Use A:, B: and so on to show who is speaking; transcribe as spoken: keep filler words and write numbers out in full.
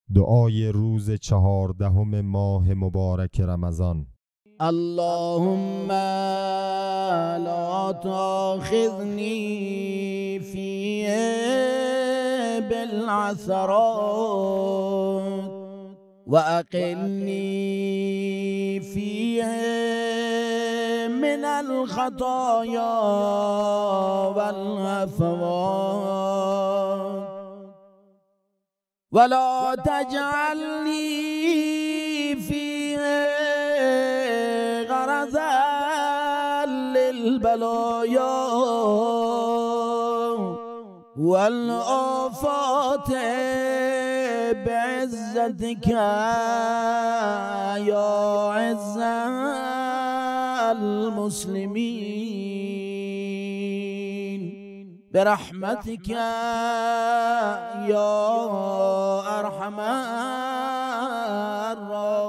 A: دعای روز چهاردهم ماه مبارک رمضان.
B: اللهم لا تأخذني فيه بالعثرات وأقلني فيه من الخطايا والهفوات ولا تجعلني فيه غرضا للبلايا والآفات بعزتك يا عز المسلمين برحمتك يا أرحم الراحمين.